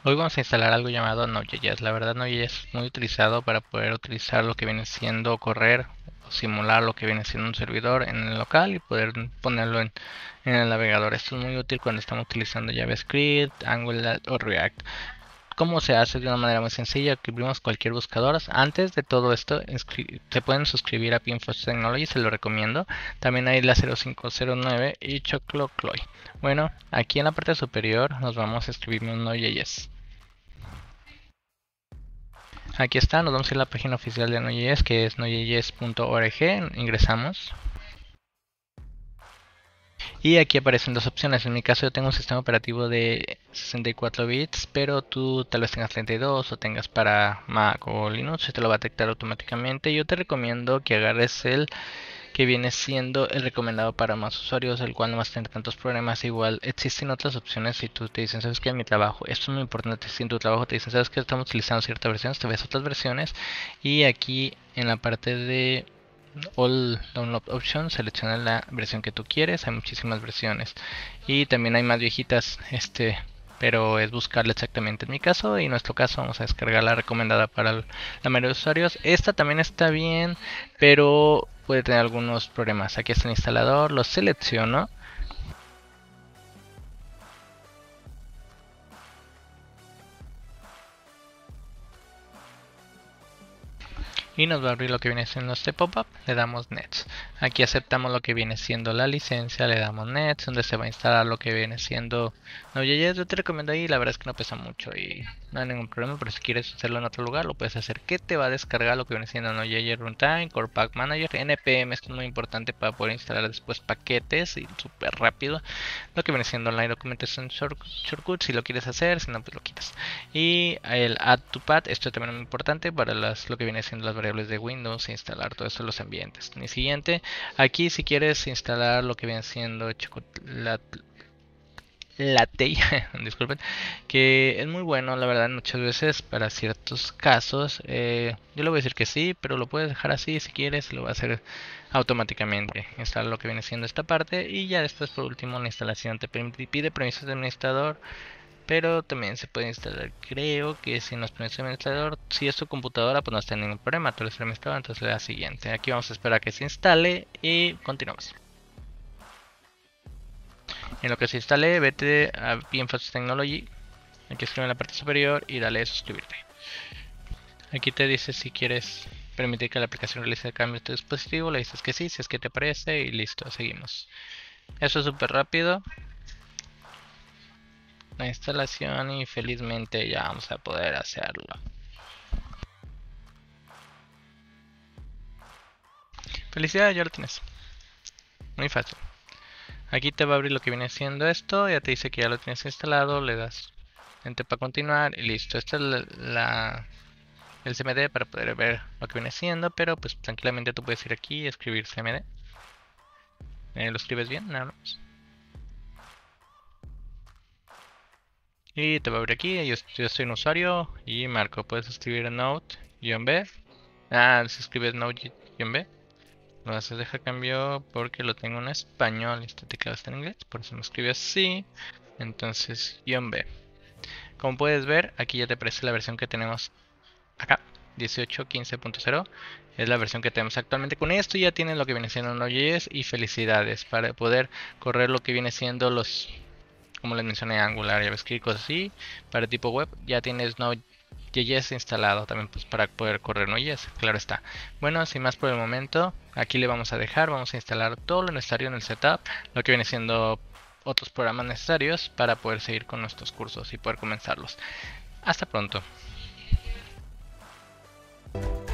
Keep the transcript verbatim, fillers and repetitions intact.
Hoy vamos a instalar algo llamado Node.js. La verdad Node.js es muy utilizado para poder utilizar lo que viene siendo correr o simular lo que viene siendo un servidor en el local y poder ponerlo en, en el navegador. Esto es muy útil cuando estamos utilizando JavaScript, Angular o React. ¿Cómo se hace? De una manera muy sencilla, escribimos cualquier buscador. Antes de todo esto, se pueden suscribir a Pinfos Technology, se lo recomiendo. También hay la cero cinco cero nueve y Choclocloy. Bueno, aquí en la parte superior nos vamos a escribir un Node.js. Aquí está, nos vamos a ir a la página oficial de Node.js, que es nodejs punto org. Ingresamos. Y aquí aparecen dos opciones. En mi caso yo tengo un sistema operativo de sesenta y cuatro bits, pero tú tal vez tengas treinta y dos o tengas para Mac o Linux y te lo va a detectar automáticamente. Yo te recomiendo que agarres el que viene siendo el recomendado para más usuarios, el cual no vas a tener tantos problemas. Igual existen otras opciones si tú te dicen, sabes que en mi trabajo, esto es muy importante, si en tu trabajo te dicen, sabes que estamos utilizando ciertas versiones, te ves otras versiones y aquí en la parte de All Download Options selecciona la versión que tú quieres. Hay muchísimas versiones y también hay más viejitas, este, pero es buscarla exactamente. En mi caso y en nuestro caso vamos a descargar la recomendada para la mayoría de usuarios. Esta también está bien, pero puede tener algunos problemas. Aquí está el instalador, lo selecciono. Y nos va a abrir lo que viene siendo este pop-up, le damos Next. Aquí aceptamos lo que viene siendo la licencia, le damos Next, donde se va a instalar lo que viene siendo Node.js. Yo te recomiendo ahí, la verdad es que no pesa mucho y no hay ningún problema, pero si quieres hacerlo en otro lugar, lo puedes hacer. ¿Qué te va a descargar lo que viene siendo Node.js Runtime, Core Pack Manager, N P M? Esto es muy importante para poder instalar después paquetes y súper rápido. Lo que viene siendo Online Documentation Shortcut, si lo quieres hacer, si no, pues lo quitas. Y el Add to Path, esto también es muy importante para las, lo que viene siendo las variables de Windows, instalar todo esto en los ambientes. Mi siguiente, aquí si quieres instalar lo que viene siendo chocolate latte, disculpen, que es muy bueno, la verdad, muchas veces para ciertos casos. Eh, yo le voy a decir que sí, pero lo puedes dejar así si quieres, lo va a hacer automáticamente. Instalar lo que viene siendo esta parte y ya después, por último, la instalación te pide permisos de administrador. Pero también se puede instalar, creo que si nos pones el administrador, si es tu computadora, pues no está ningún problema, tú eres el administrador, entonces le das siguiente. Aquí vamos a esperar a que se instale y continuamos. En lo que se instale, vete a Pinfos Technology, aquí escribe en la parte superior y dale a suscribirte. Aquí te dice si quieres permitir que la aplicación realice cambios de tu dispositivo, le dices que sí, si es que te parece y listo, seguimos. Eso es súper rápido. La instalación y felizmente ya vamos a poder hacerlo. Felicidades, ya lo tienes. Muy fácil. Aquí te va a abrir lo que viene siendo esto, ya te dice que ya lo tienes instalado, le das enter para continuar y listo. Esta es la, la, el C M D para poder ver lo que viene siendo, pero pues tranquilamente tú puedes ir aquí y escribir C M D. Eh, lo escribes bien, nada más. Y te va a abrir aquí, yo, yo soy un usuario y marco, puedes escribir Node-B. Ah, si escribes Node-B, lo haces deja cambio porque lo tengo en español y este teclado está en inglés, por eso me escribe así. Entonces, guión B. Como puedes ver, aquí ya te aparece la versión que tenemos acá, dieciocho quince punto cero. Es la versión que tenemos actualmente. Con esto ya tienes lo que viene siendo Node.js y felicidades para poder correr lo que viene siendo los, como les mencioné, Angular, JavaScript, cosas así. Para tipo web ya tienes Node.js instalado también pues para poder correr Node.js, claro está. Bueno, sin más por el momento, aquí le vamos a dejar, vamos a instalar todo lo necesario en el setup, lo que viene siendo otros programas necesarios para poder seguir con nuestros cursos y poder comenzarlos. Hasta pronto.